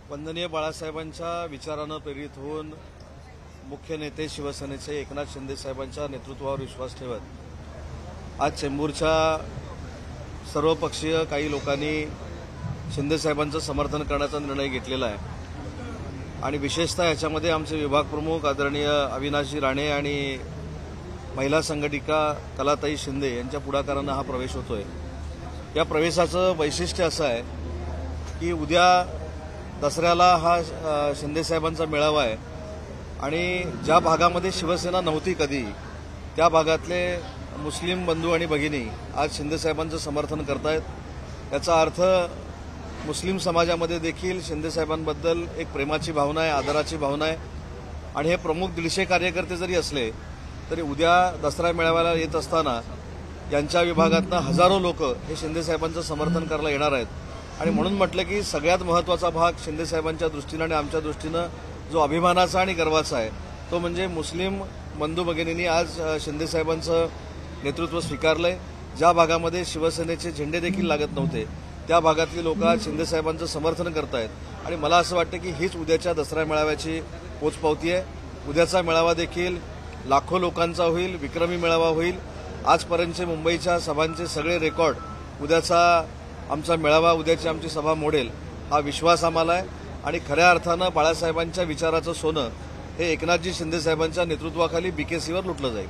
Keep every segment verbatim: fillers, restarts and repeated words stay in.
वंदनीय बाळासाहेबांच्या विचारानं प्रेरित होऊन मुख्य नेते शिवसेनेचे एकनाथ शिंदे साहेबांच्या नेतृत्वावर विश्वास ठेवत आज चेंबूरच्या सर्वपक्षीय काही लोकांनी शिंदे साहेबांचं समर्थन करण्याचा निर्णय घेतलेला आहे आणि विशेषतः याच्यामध्ये आमचे विभाग प्रमुख आदरणीय अविनाशजी राणे आणि महिला संघटिका कलाताई शिंदे यांच्या पुढाकारानं हा प्रवेश होतोय। या प्रवेशाचं वैशिष्ट्य असं आहे की उद्या दसऱ्याला हा शिंदे साहेबांचा मेळावा आहे आणि ज्या भागामध्ये शिवसेना नव्हती कधी त्या भागातले मुस्लिम बंधू आणि भगिनी आज शिंदे साहेबांचं समर्थन करतायत। याचा अर्थ मुस्लिम समाजामध्ये देखील शिंदे साहेबांबद्दल एक प्रेमाची भावना आहे, आदराची भावना आहे आणि हे प्रमुख दीडशे कार्यकर्ते जरी असले तरी उद्या दसरा मेळाव्याला येत असताना यांच्या विभागातनं हजारो लोक हे शिंदे साहेबांचं समर्थन करायला येणार आहेत आणि म्हणून म्हटलं की सगळ्यात महत्त्वाचा भाग शिंदे साहेबांच्या दृष्टीनं आणि आमच्या दृष्टीनं जो अभिमानाचा आणि गर्वाचा आहे तो म्हणजे मुस्लिम बंधू भगिनींनी आज शिंदे साहेबांचं नेतृत्व स्वीकारलंय। ज्या भागामध्ये शिवसेनेचे झेंडे देखील लागत नव्हते त्या भागातली लोक आज शिंदे साहेबांचं समर्थन करतायत आणि मला असं वाटतं की हीच उद्याच्या दसरा मेळाव्याची पोचपावती आहे। उद्याचा मेळावा देखील लाखो लोकांचा होईल, विक्रमी मेळावा होईल। आजपर्यंतचे मुंबईच्या सभांचे सगळे रेकॉर्ड उद्याचा आमचा मेळावा, उद्याची आमची सभा मोडेल हा विश्वास आम्हाला आहे आणि खऱ्या अर्थानं बाळासाहेबांच्या विचाराचं सोनं हे एकनाथजी शिंदे साहेबांच्या नेतृत्वाखाली बीकेसीवर लुटलं जाईल।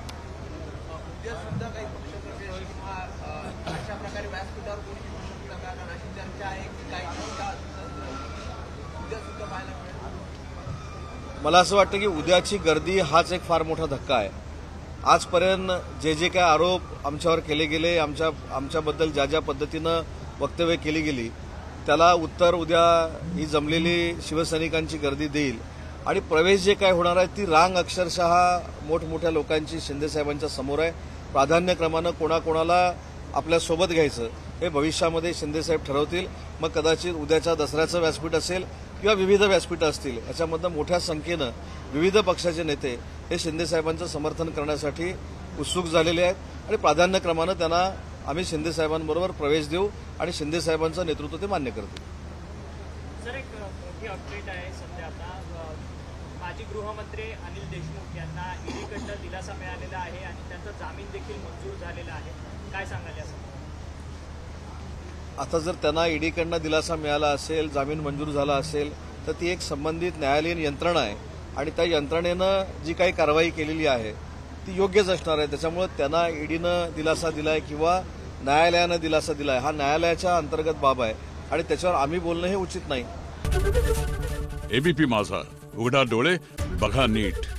मला असं वाटतं की उद्याची गर्दी हाच एक फार मोठा धक्का आहे। आजपर्यंत जे जे काय आरोप आमच्यावर केले गेले, आमच्या आमच्याबद्दल ज्या ज्या पद्धतीनं वक्तव्य केली गेली त्याला उत्तर उद्या ही जमलेली शिवसैनिकांची गर्दी देईल आणि प्रवेश जे काय होणार आहे ती रांग अक्षरशः मोठमोठ्या लोकांची शिंदे साहेबांच्या समोर आहे। प्राधान्यक्रमानं कोणाकोणाला आपल्यासोबत घ्यायचं हे भविष्यामध्ये शिंदे साहेब ठरवतील। मग कदाचित उद्याच्या दसऱ्याचं व्यासपीठ असेल किंवा विविध व्यासपीठं असतील याच्यामधनं मोठ्या संख्येनं विविध पक्षाचे नेते हे शिंदे साहेबांचं समर्थन करण्यासाठी उत्सुक झालेले आहेत आणि प्राधान्यक्रमानं त्यांना आम्ही शिंदे साहेबांबरोबर प्रवेश देऊ आणि शिंदे साहेबांचं नेतृत्व ते मान्य करतील। सर, एक मोठी अपडेट आहे सध्या आता माजी गृहमंत्री अनिल देशमुख यांना ईडीकडनं दिलासा मिळालेला आहे आणि त्यांचा जामीन देखील मंजूर झालेला आहे, काय सांगाल यासंदर्भात? आता जर त्यांना ईडीकडनं दिलासा मिळाला असेल, जामीन मंजूर झाला असेल तर ती एक संबंधित न्यायालयीन यंत्रणा आहे आणि त्या यंत्रणेनं जी काही कारवाई केलेली आहे ती योग्यच असणार आहे। त्याच्यामुळे त्यांना ईडीनं दिलासा दिलाय किंवा न्यायालयानं दिलासा दिलाय हा न्यायालयाच्या अंतर्गत बाब आहे आणि त्याच्यावर आम्ही बोलणं हे उचित नाही। एबीपी माझा, उघडा डोळे बघा नीट।